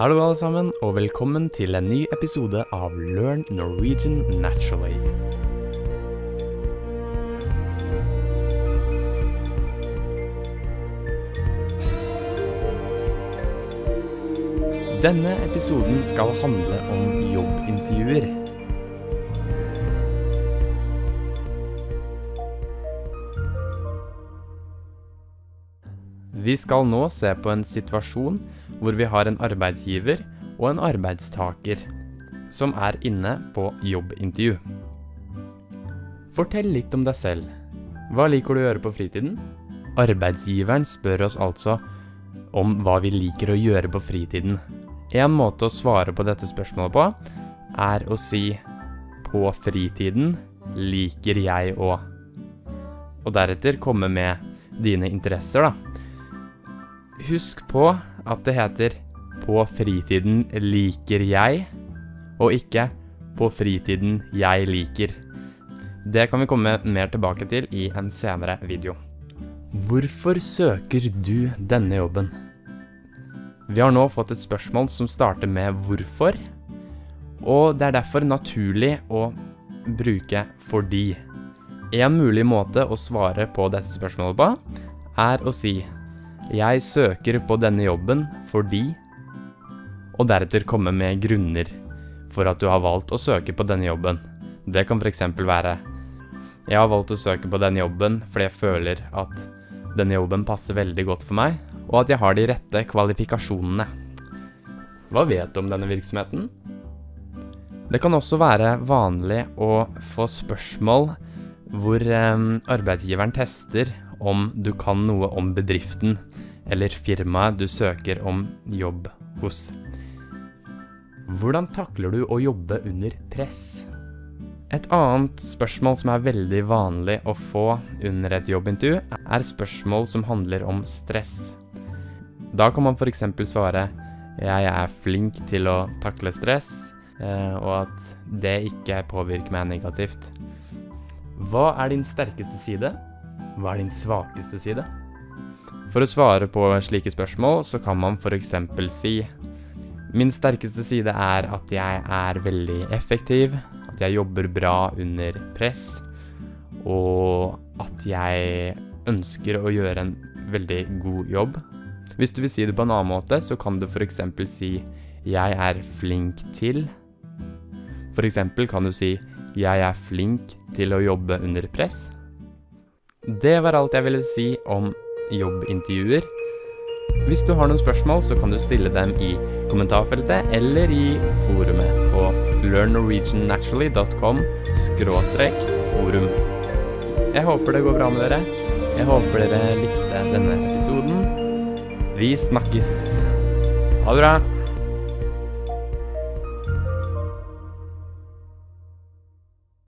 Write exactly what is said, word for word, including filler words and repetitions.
Hallo alle sammen, og velkommen til en ny episode av Learn Norwegian Naturally. Denne episoden skal handle om jobbintervjuer. Vi skal nå se på en situasjon hvor vi har en arbeidsgiver og en arbeidstaker som er inne på jobbintervju. Fortell litt om deg selv. Hva liker du å gjøre på fritiden? Arbeidsgiveren spør oss altså om hva vi liker å gjøre på fritiden. En måte å svare på dette spørsmålet på er å si «På fritiden liker jeg å», og deretter komme med dine interesser da. Husk på at det heter «På fritiden liker jeg», og ikke «På fritiden jeg liker». Det kan vi komme mer tilbake til i en senere video. Hvorfor søker du denne jobben? Vi har nå fått et spørsmål som starter med «hvorfor», og det er derfor naturlig å bruke «fordi». En mulig måte å svare på dette spørsmålet på er å si «Jeg søker på denne jobben fordi», og deretter komme med grunner for at du har valgt å søke på denne jobben. Det kan for eksempel være «Jeg har valgt å søke på denne jobben fordi jeg føler at denne jobben passer veldig godt for meg, og at jeg har de rette kvalifikasjonene». Hva vet du om denne virksomheten? Det kan også være vanlig å få spørsmål hvor eh, arbeidsgiveren tester om du kan noe om bedriften eller firmaet du søker om jobb hos. Hvordan takler du å jobbe under press? Et annet spørsmål som er veldig vanlig å få under et jobbintervju er spørsmål som handler om stress. Da kan man for eksempel svare «Jeg er flink til å takle stress», og at det ikke påvirker meg negativt. Hva er din sterkeste side? Hva er din svakeste side? For å svare på slike spørsmål så kan man for eksempel si «Min sterkeste side er at jeg er veldig effektiv, at jeg jobber bra under press, og at jeg ønsker å gjøre en veldig god jobb». Hvis du vil si det på en annen måte, så kan du for eksempel si «Jeg er flink til». For eksempel kan du si «Jeg er flink til å jobbe under press». Det var alt jeg ville si om jobbintervjuer. Hvis du har noen spørsmål, så kan du stille dem i kommentarfeltet eller i forumet på learn norwegian naturally dot com skråstrek forum. Jeg håper det går bra med dere. Jeg håper dere likte denne episoden. Vi snakkes. Ha det bra!